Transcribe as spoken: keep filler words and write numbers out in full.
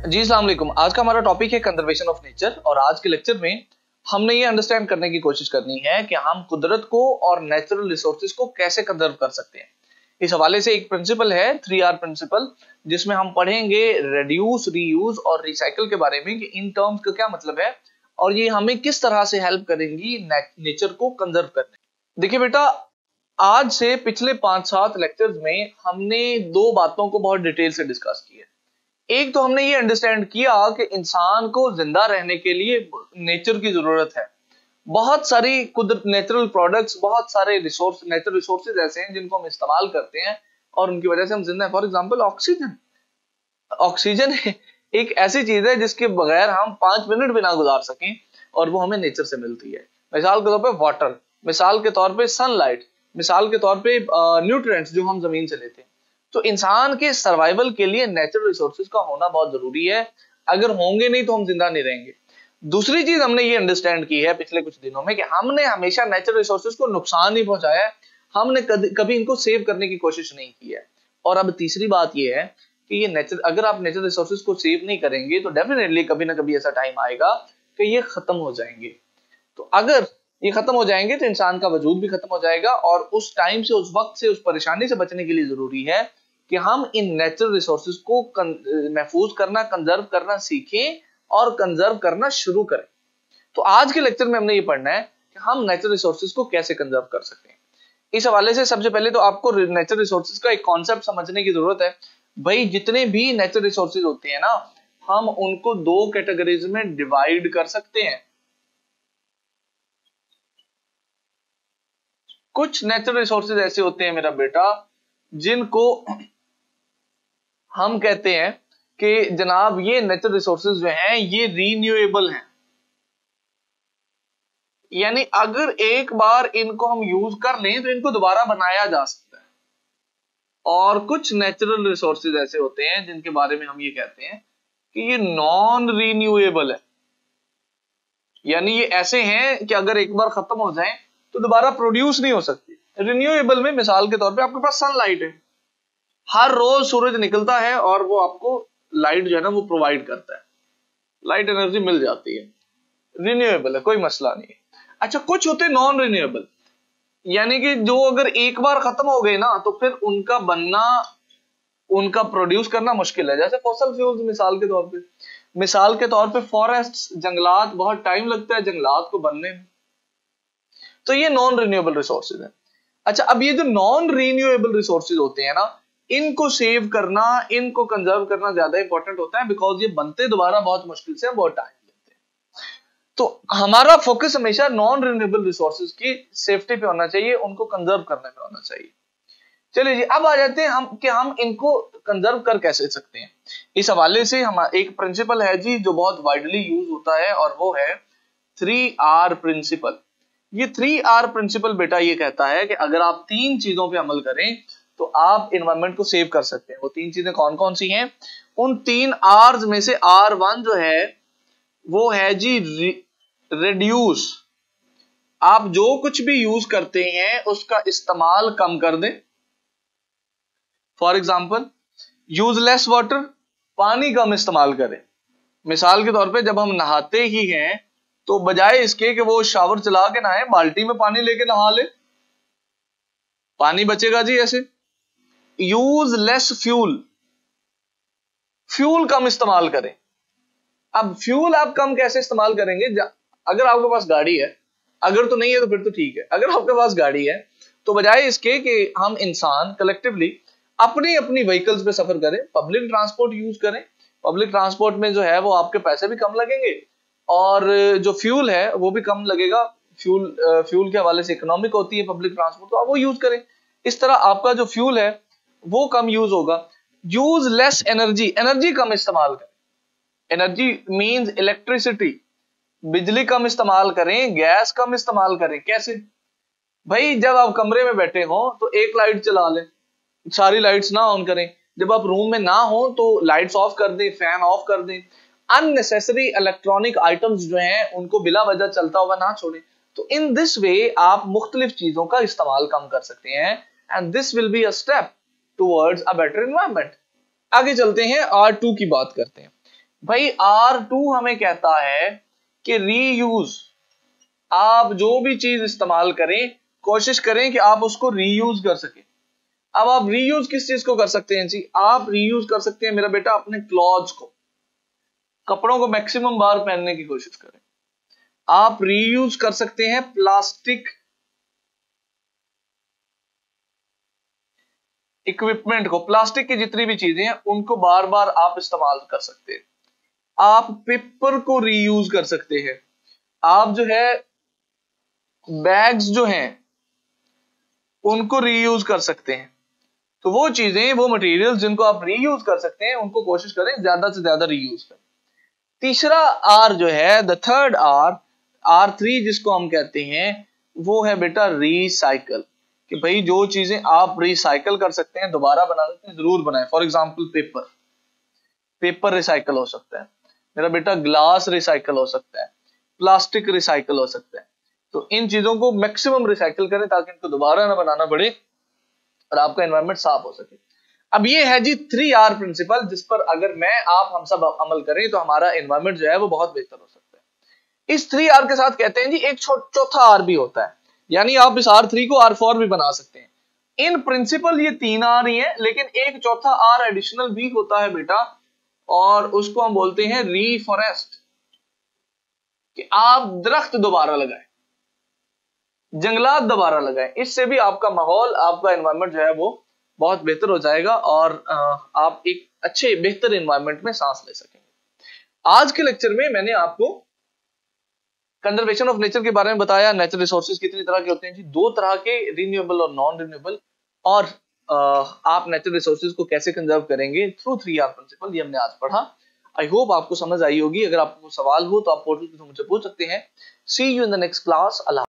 जी अस्सलाम वालेकुम। आज का हमारा टॉपिक है कंजर्वेशन ऑफ नेचर और आज के लेक्चर में हमने ये अंडरस्टैंड करने की कोशिश करनी है कि हम कुदरत को और नेचुरल रिसोर्सेज को कैसे कंजर्व कर सकते हैं। इस हवाले से एक प्रिंसिपल है थ्री आर प्रिंसिपल, जिसमें हम पढ़ेंगे रिड्यूस, रीयूज और रिसाइकल के बारे में कि इन टर्म्स का क्या मतलब है और ये हमें किस तरह से हेल्प करेंगी नेचर को कंजर्व करने। देखिए बेटा, आज से पिछले पांच सात लेक्चर्स में हमने दो बातों को बहुत डिटेल से डिस्कस किया। एक तो हमने ये अंडरस्टैंड किया कि इंसान को जिंदा रहने के लिए नेचर की जरूरत है। बहुत सारी कुदरत नेचुरल प्रोडक्ट्स, बहुत सारे रिसोर्स, नेचुरल रिसोर्सेज ऐसे हैं जिनको हम इस्तेमाल करते हैं और उनकी वजह से हम जिंदा हैं। For example oxygen. ऑक्सीजन एक ऐसी चीज है जिसके बगैर हम पांच मिनट भी ना गुजार सकें और वो हमें नेचर से मिलती है। मिसाल के तौर पे वाटर, मिसाल के तौर पे सनलाइट, मिसाल के तौर पे न्यूट्रिएंट्स जो हम जमीन से लेते हैं। तो इंसान के सर्वाइवल के लिए नेचुरल रिसोर्सेज का होना बहुत जरूरी है। अगर होंगे नहीं तो हम जिंदा नहीं रहेंगे। दूसरी चीज हमने ये अंडरस्टैंड की है पिछले कुछ दिनों में कि हमने हमेशा नेचुरल रिसोर्सेज को नुकसान नहीं पहुंचाया है, हमने कभी इनको सेव करने की कोशिश नहीं की है। और अब तीसरी बात ये है कि ये नेचर अगर आप नेचुरल रिसोर्सेज को सेव नहीं करेंगे तो डेफिनेटली कभी ना कभी ऐसा टाइम आएगा कि ये खत्म हो जाएंगे। तो अगर ये खत्म हो जाएंगे तो इंसान का वजूद भी खत्म हो जाएगा और उस टाइम से, उस वक्त से, उस परेशानी से बचने के लिए जरूरी है कि हम इन नेचुरल रिसोर्सेज को महफूज करना, कंजर्व करना सीखें और कंजर्व करना शुरू करें। तो आज के लेक्चर में हमने ये पढ़ना है कि हम नेचुरल रिसोर्सेज को कैसे कंजर्व कर सकते हैं। इस हवाले से सबसे पहले तो आपको नेचुरल रिसोर्सेज का एक कॉन्सेप्ट समझने की जरूरत है। भाई, जितने भी नेचुरल रिसोर्सेज होते हैं ना, हम उनको दो कैटेगरीज में डिवाइड कर सकते हैं। कुछ नेचुरल रिसोर्सेज ऐसे होते हैं मेरा बेटा जिनको हम कहते हैं कि जनाब ये नेचुरल रिसोर्सेज जो हैं ये रीन्यूएबल हैं, यानी अगर एक बार इनको हम यूज कर लें तो इनको दोबारा बनाया जा सकता है। और कुछ नेचुरल रिसोर्सेज ऐसे होते हैं जिनके बारे में हम ये कहते हैं कि ये नॉन रीन्यूएबल है, यानी ये ऐसे हैं कि अगर एक बार खत्म हो जाएं तो दोबारा प्रोड्यूस नहीं हो सकती। रिन्यूएबल में मिसाल के तौर पे आपके पास सनलाइट है, हर रोज सूरज निकलता है और वो आपको लाइट जो है ना वो प्रोवाइड करता है, लाइट एनर्जी मिल जाती है, रिन्यूएबल है, कोई मसला नहीं है। अच्छा, कुछ होते हैं नॉन रिन्यूएबल, यानी कि जो अगर एक बार खत्म हो गए ना तो फिर उनका बनना, उनका प्रोड्यूस करना मुश्किल है। जैसे फॉसिल फ्यूल्स मिसाल के तौर पे मिसाल के तौर पे फॉरेस्ट, जंगलात, बहुत टाइम लगता है जंगलात को बनने में, तो ये नॉन रिन्यूएबल रिसोर्सेज है। अच्छा, अब ये जो नॉन रिन्यूएबल रिसोर्सेज होते हैं ना, इनको सेव करना, इनको कंजर्व करना ज्यादा इंपॉर्टेंट होता है, बिकॉज ये बनते दोबारा बहुत मुश्किल से, बहुत टाइम लेते हैं। तो हमारा फोकस हमेशा नॉन रिन्यूएबल रिसोर्सेज की सेफ्टी पे होना चाहिए, उनको कंजर्व करने पे होना चाहिए। चलिए जी, अब आ जाते हैं हम कि हम इनको कंजर्व कर कैसे सकते हैं। इस हवाले से हम एक प्रिंसिपल है जी जो बहुत वाइडली यूज होता है और वो है थ्री आर प्रिंसिपल। ये थ्री आर प्रिंसिपल बेटा ये कहता है कि अगर आप तीन चीजों पे अमल करें तो आप एनवायरनमेंट को सेव कर सकते हैं। वो तीन चीजें कौन कौन सी हैं? उन तीन आर्स में से आर वन जो है वो है जी रिड्यूस। आप जो कुछ भी यूज करते हैं उसका इस्तेमाल कम कर दें। For example, use less water, पानी कम इस्तेमाल करें। मिसाल के तौर पे जब हम नहाते ही हैं तो बजाय इसके कि वो शावर चला के नहाए, बाल्टी में पानी लेके नहा ले, पानी बचेगा जी ऐसे। यूज लेस फ्यूल, फ्यूल कम इस्तेमाल करें। अब फ्यूल आप कम कैसे इस्तेमाल करेंगे? अगर आपके पास गाड़ी है, अगर तो नहीं है तो फिर तो ठीक है, अगर आपके पास गाड़ी है तो बजाय इसके कि हम इंसान कलेक्टिवली अपनी अपनी व्हीकल्स पे सफर करें, पब्लिक ट्रांसपोर्ट यूज करें। पब्लिक ट्रांसपोर्ट में जो है वो आपके पैसे भी कम लगेंगे और जो फ्यूल है वो भी कम लगेगा। फ्यूल फ्यूल के हवाले से इकोनॉमिक होती है पब्लिक ट्रांसपोर्ट, तो आप वो यूज करें। इस तरह आपका जो फ्यूल है वो कम यूज होगा। यूज लेस एनर्जी, एनर्जी कम इस्तेमाल करें। एनर्जी मींस इलेक्ट्रिसिटी, बिजली कम इस्तेमाल करें, गैस कम इस्तेमाल करें। कैसे भाई? जब आप कमरे में बैठे हो तो एक लाइट चला लें, सारी लाइट्स ना ऑन करें। जब आप रूम में ना हो तो लाइट्स ऑफ कर दें, फैन ऑफ कर दें। अननेसेसरी इलेक्ट्रॉनिक आइटम्स जो हैं उनको बिला वजह चलता हुआ ना छोड़ें। तो इन दिस वे आप मुख्तलिफ चीजों का इस्तेमाल कम कर सकते हैं and this will be a step towards a better environment. आगे चलते हैं, आर टू की बात करते हैं। भाई आर टू हमें कहता है कि रीयूज, आप जो भी चीज इस्तेमाल करें कोशिश करें कि आप उसको रीयूज कर सकें। अब आप रीयूज किस चीज को कर सकते हैं जी? आप रीयूज कर सकते हैं मेरा बेटा अपने क्लॉथ्स को, कपड़ों को मैक्सिमम बार पहनने की कोशिश करें। आप रीयूज कर सकते हैं प्लास्टिक इक्विपमेंट को, प्लास्टिक की जितनी भी चीजें हैं उनको बार बार आप इस्तेमाल कर सकते हैं। आप पेपर को रीयूज कर सकते हैं। आप जो है बैग्स जो हैं उनको रीयूज कर सकते हैं। तो वो चीजें, वो मटेरियल जिनको आप रीयूज कर सकते हैं उनको कोशिश करें ज्यादा से ज्यादा रीयूज करें। तीसरा आर जो है, the third R, R three जिसको हम कहते हैं, वो है बेटा रिसाइकल। कि भाई जो चीजें आप रिसाइकल कर सकते हैं, दोबारा बना सकते हैं, जरूर बनाएं। For example paper, paper recycle हो सकता है मेरा बेटा, ग्लास रिसाइकल हो सकता है, प्लास्टिक रिसाइकल हो सकता है। तो इन चीजों को मैक्सिमम रिसाइकल करें ताकि इनको दोबारा ना बनाना पड़े और आपका एनवायरनमेंट साफ हो सके। अब ये है जी थ्री आर प्रिंसिपल, जिस पर अगर मैं आप हम सब अमल करें तो हमारा एनवायरनमेंट जो है वो बहुत बेहतर हो सकता है। इस थ्री आर के साथ कहते हैं जी एक चौथा आर भी होता है, यानी आप इस आर थ्री को आर फोर भी बना सकते हैं। इन प्रिंसिपल ये तीन आर ही है, लेकिन एक चौथा आर एडिशनल भी होता है बेटा, और उसको हम बोलते हैं रीफॉरेस्ट। कि आप दरख्त दोबारा लगाएं, जंगलात दोबारा लगाएं, इससे भी आपका माहौल, आपका एनवायरनमेंट जो है वो बहुत बेहतर हो जाएगा और आप एक अच्छे बेहतर एनवायरनमेंट में सांस ले सकेंगे। आज के लेक्चर में मैंने आपको कंजर्वेशन ऑफ नेचर के बारे में बताया। नेचुरल रिसोर्सेज कितनी तरह के होते हैं जी? दो तरह के, रिन्यूएबल और नॉन रिन्यूएबल। और आप नेचुरल रिसोर्सेज को कैसे कंजर्व करेंगे थ्रू थ्री आर प्रिंसिपल, ये हमने आज पढ़ा। आई होप आपको समझ आई होगी। अगर आपको सवाल हो तो आप पोर्टल पे मुझसे पूछ सकते हैं। See you in the next class. Allah.